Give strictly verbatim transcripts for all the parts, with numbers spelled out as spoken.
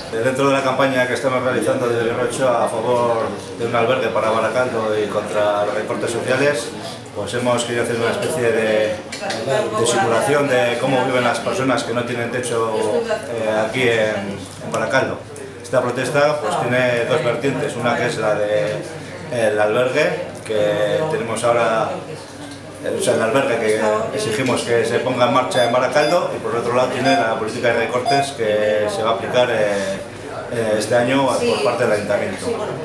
Dentro de la campaña que estamos realizando desde el Ochoa a favor de un albergue para Baracaldo y contra los recortes sociales, pues hemos querido hacer una especie de, de simulación de cómo viven las personas que no tienen techo eh, aquí en, en Baracaldo. Esta protesta pues tiene dos vertientes, una que es la del albergue, que tenemos ahora, o sea, el albergue que exigimos que se ponga en marcha en Baracaldo, y por otro lado tiene la política de recortes que se va a aplicar eh, eh, este año por parte del Ayuntamiento.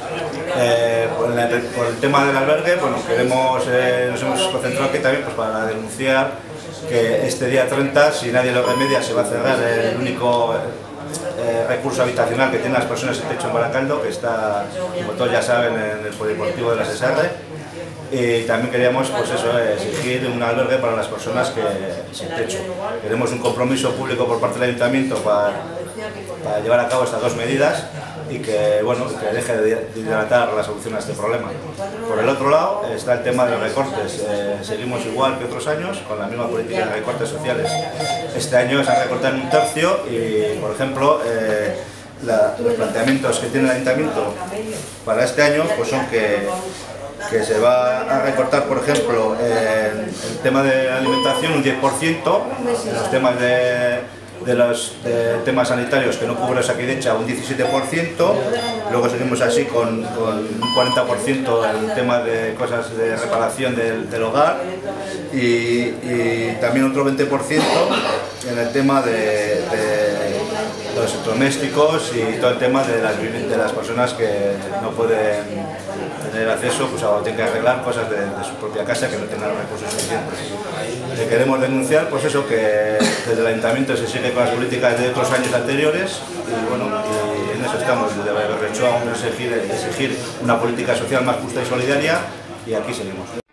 Eh, por, el, por el tema del albergue, bueno, queremos, eh, nos hemos concentrado aquí también pues, para denunciar que este día treinta, si nadie lo remedia, se va a cerrar el único eh, recurso habitacional que tienen las personas en techo en Baracaldo, que está, como todos ya saben, en el polideportivo de la S S R. Y también queríamos pues eso, exigir un albergue para las personas que sin techo. Queremos un compromiso público por parte del Ayuntamiento para, para llevar a cabo estas dos medidas y que, bueno, que deje de dilatar la solución a este problema. Por el otro lado está el tema de los recortes. Eh, seguimos igual que otros años con la misma política de recortes sociales. Este año se han recortado en un tercio y, por ejemplo, eh, la, los planteamientos que tiene el Ayuntamiento para este año pues son que que se va a recortar, por ejemplo, eh, el tema de alimentación un diez por ciento, los temas de, de los de temas sanitarios que no cubre Osakidetza un diecisiete por ciento, luego seguimos así con, con un cuarenta por ciento en el tema de cosas de reparación del, del hogar y, y también otro veinte por ciento en el tema de, de los domésticos y todo el tema de las, de las personas que no pueden tener acceso, pues ahora tienen que arreglar cosas de, de su propia casa que no tengan los recursos suficientes. Le queremos denunciar pues eso, que desde el Ayuntamiento se sigue con las políticas de otros años anteriores y bueno, y en eso estamos, desde el Ochoa vamos a exigir, exigir una política social más justa y solidaria y aquí seguimos.